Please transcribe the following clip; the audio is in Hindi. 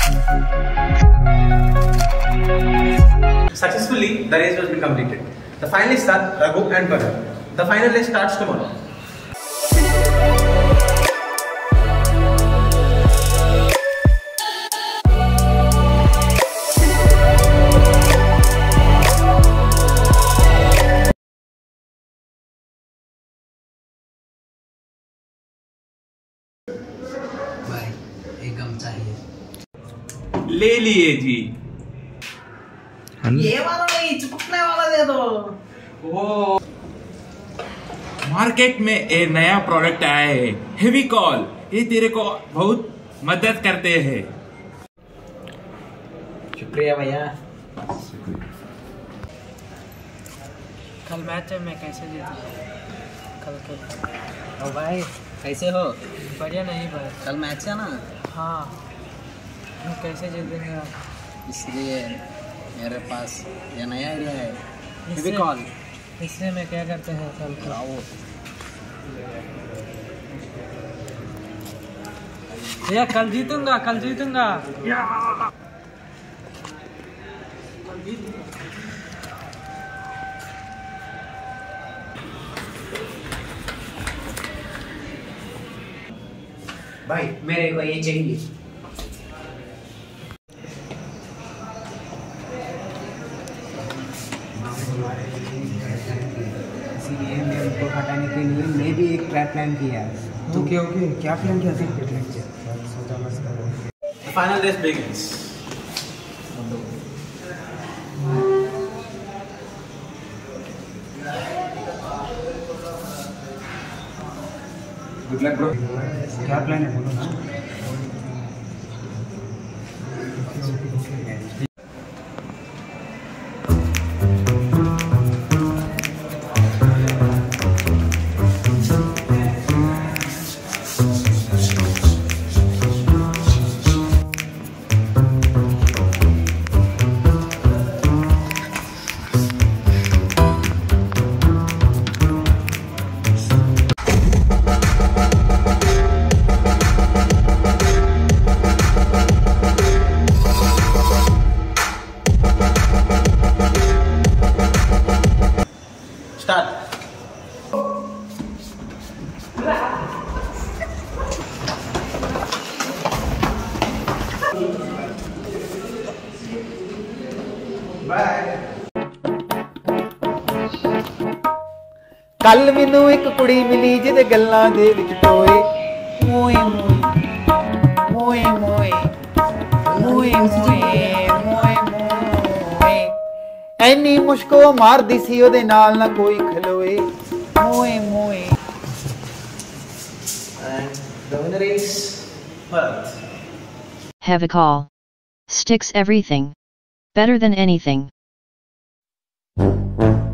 Successfully, the race has been completed. The finalists are Raghu and Bharat. The final race starts tomorrow. भाई एक गम चाहिए। ले लिए जी। ये वाला नहीं, चिपकने वाला दे दो। वो मार्केट में एक नया प्रोडक्ट आया है, फेविकॉल। ये तेरे को बहुत मदद करते हैं। शुक्रिया भैया। कल मैच है, मैं कैसे जीता? कल ओ भाई कैसे हो? बढ़िया नहीं भाई। कल मैच है ना? हाँ, हम कैसे जीतेंगे आप? इसलिए मेरे पास ये नया आइडिया है, इससे- फेविकॉल। इससे मैं क्या करते हैं कल को? आओ। भैया कल जीतूंगा, कल जीतूंगा। भाई मेरे को ये चाहिए। इसीलिए मैं उनको हटाने के लिए मैं भी एक ट्रैप प्लान किया। तो क्या प्लान किया? The final race begins. Good luck bro. क्या प्लान है बोलो ना। Start. ਕੱਲ ਮੈਨੂੰ ਇੱਕ ਕੁੜੀ ਮਿਲੀ ਜਿਹਦੇ ਗੱਲਾਂ ਦੇ ਵਿੱਚ ਟੋਏ ਮੋਏ ਮੋਏ ਮੋਏ ਮੋਏ ਮੋਏ ਮੋਏ ਮੋਏ ਐਨੀ ਮੁਸ਼ਕੋ ਮਾਰਦੀ ਸੀ ਉਹਦੇ ਨਾਲ ਨਾ ਕੋਈ ਖਲੋਏ ਮੋਏ ਮੋਏ। And the winner is Bharat. Fevical. Sticks everything. Better than anything.